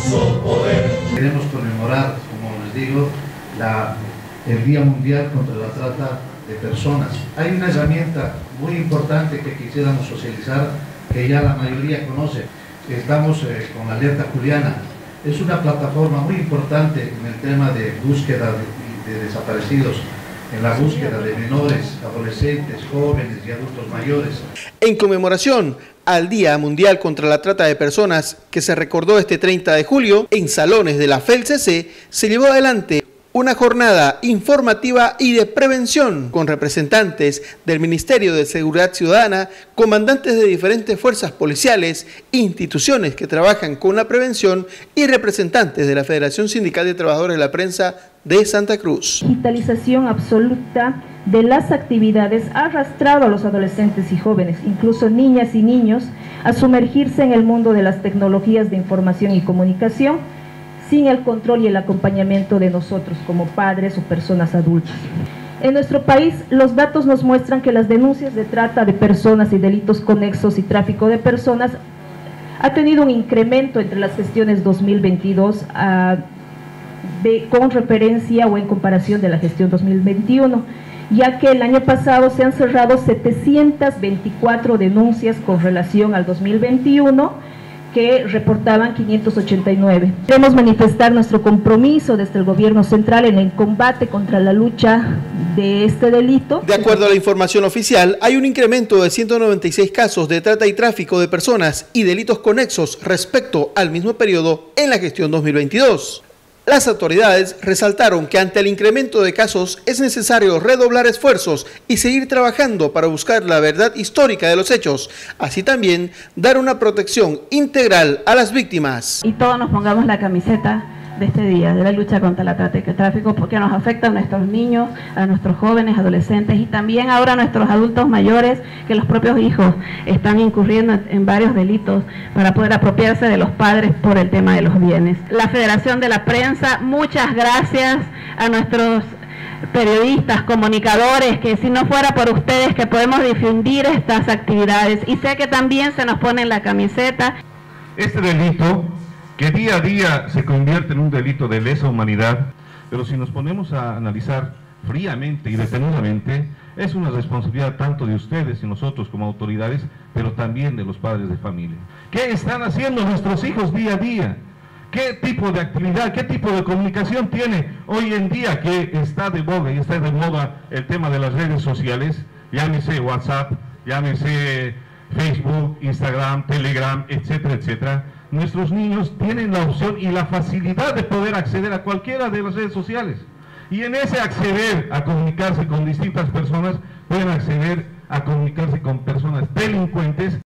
Queremos conmemorar, como les digo, el Día Mundial contra la Trata de Personas. Hay una herramienta muy importante que quisiéramos socializar, que ya la mayoría conoce. Estamos con la Alerta Juliana. Es una plataforma muy importante en el tema de búsqueda de desaparecidos, en la búsqueda de menores, adolescentes, jóvenes y adultos mayores. En conmemoración al Día Mundial contra la Trata de Personas, que se recordó este 30 de julio, en salones de la FELCC se llevó adelante una jornada informativa y de prevención con representantes del Ministerio de Seguridad Ciudadana, comandantes de diferentes fuerzas policiales, instituciones que trabajan con la prevención y representantes de la Federación Sindical de Trabajadores de la Prensa de Santa Cruz. Digitalización absoluta de las actividades ha arrastrado a los adolescentes y jóvenes, incluso niñas y niños, a sumergirse en el mundo de las tecnologías de información y comunicación, sin el control y el acompañamiento de nosotros como padres o personas adultas. En nuestro país, los datos nos muestran que las denuncias de trata de personas y delitos conexos y tráfico de personas ha tenido un incremento entre las gestiones 2022 con referencia o en comparación de la gestión 2021, ya que el año pasado se han cerrado 724 denuncias con relación al 2021, que reportaban 589. Queremos manifestar nuestro compromiso desde el gobierno central en el combate contra la lucha de este delito. De acuerdo a la información oficial, hay un incremento de 196 casos de trata y tráfico de personas y delitos conexos respecto al mismo periodo en la gestión 2022. Las autoridades resaltaron que ante el incremento de casos es necesario redoblar esfuerzos y seguir trabajando para buscar la verdad histórica de los hechos, así también dar una protección integral a las víctimas. Y todos nos pongamos la camiseta de este día, de la lucha contra la trata y el tráfico, porque nos afecta a nuestros niños, a nuestros jóvenes, adolescentes y también ahora a nuestros adultos mayores, que los propios hijos están incurriendo en varios delitos para poder apropiarse de los padres por el tema de los bienes. La Federación de la Prensa, muchas gracias a nuestros periodistas, comunicadores, que si no fuera por ustedes que podemos difundir estas actividades, y sé que también se nos pone en la camiseta. Este delito que día a día se convierte en un delito de lesa humanidad, pero si nos ponemos a analizar fríamente y detenidamente, es una responsabilidad tanto de ustedes y nosotros como autoridades, pero también de los padres de familia. ¿Qué están haciendo nuestros hijos día a día? ¿Qué tipo de actividad, qué tipo de comunicación tiene hoy en día que está de boga y está de moda el tema de las redes sociales? Llámese WhatsApp, llámese Facebook, Instagram, Telegram, etcétera, etcétera. Nuestros niños tienen la opción y la facilidad de poder acceder a cualquiera de las redes sociales. Y en ese acceder a comunicarse con distintas personas, pueden acceder a comunicarse con personas delincuentes.